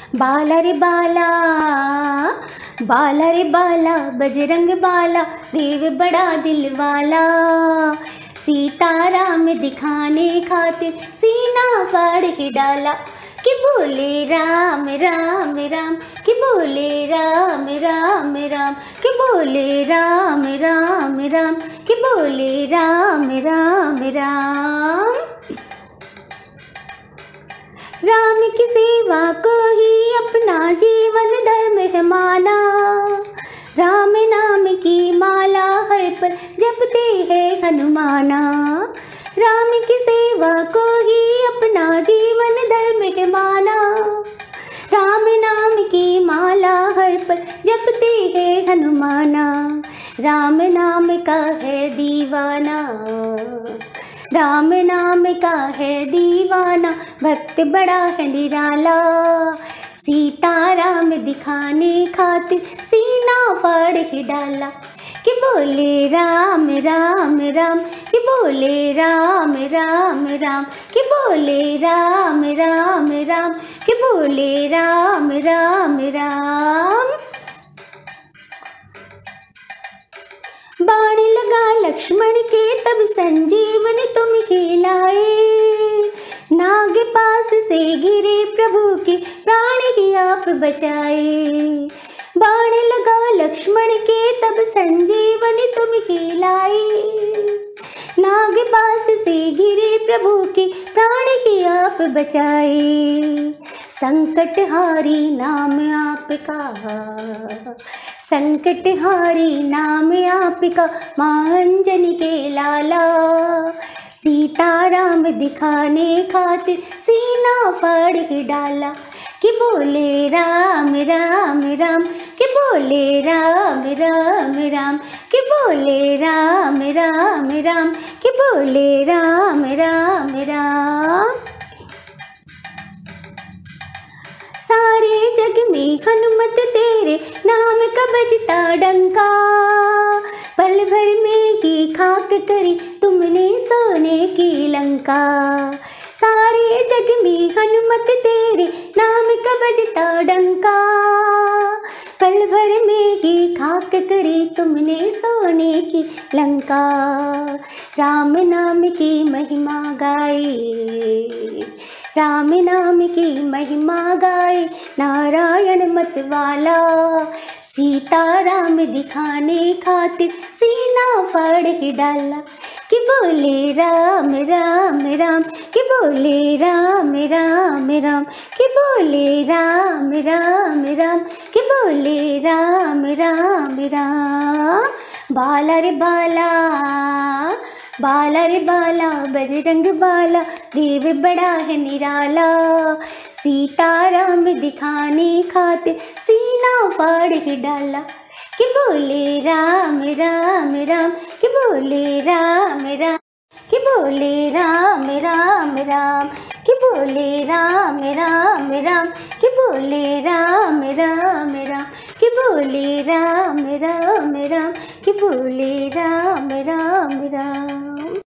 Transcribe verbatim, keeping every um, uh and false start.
बाला रे बाला, बाला रे बाला, बजरंग बाला, देव बड़ा दिल वाला। सीताराम दिखाने खातिर सीना फाड़ के डाला, कि बोले राम राम राम, कि बोले राम राम राम, कि बोले राम राम राम, कि बोले राम राम राम। राम की सेवा को ही अपना जीवन धर्म है माना, राम नाम की माला हर पल जपते हैं हनुमाना। राम की सेवा को ही अपना जीवन धर्म है माना, राम नाम की माला हर पल जपते हैं हनुमाना। राम नाम का है दीवाना, राम नाम का है दीवाना, भक्त बड़ा है निराला। सीताराम दिखाने खातिर सीना फाड़ के डाला, कि बोले राम राम राम, कि बोले राम राम राम, कि बोले राम राम राम, कि बोले राम राम राम। बाण लगा लक्ष्मण के तब संजीवनी तुम ही लाए, नाग पास से गिरे प्रभु के प्राण ही आप बचाए। बाण लगा लक्ष्मण के तब संजीवनी तुम ही लाए, नाग पास से गिरे प्रभु के प्राण ही आप बचाए। संकटहारी नाम आपका, संकटहारी नाम आपका, मां अंजनी के लाला। सीताराम दिखाने खातिर सीना फाड़ के डाला, कि बोले राम राम राम, कि बोले राम राम राम, कि बोले राम राम राम, कि बोले राम राम राम। सारे जग में हनुमत तेरे नाम का बजता डंका, पल भर में ही खाक करी तुमने सोने की लंका। सारे जग में हनुमत तेरे नाम का बजता डंका, पल भर में ही खाक करी तुमने सोने की लंका। राम नाम की महिमा गाए, राम नाम की महिमा गाए, नारायण मत वाला। सीताराम दिखाने खातिर सीना फाड़ के डाला, कि बोले राम राम राम, कि बोले राम राम राम, कि बोले राम राम राम, कि बोले राम राम राम। बाला रे बाला, बाला रे बाला, बजरंग बाला, देव बड़ा है निराला। सीताराम दिखाने खातिर सीना फाड़ के डाला, कि बोले राम राम राम, कि बोले राम राम, कि बोले राम राम राम, कि बोले राम राम राम, कि बोले राम राम राम, कि बोले राम राम राम, कि बोले राम राम राम।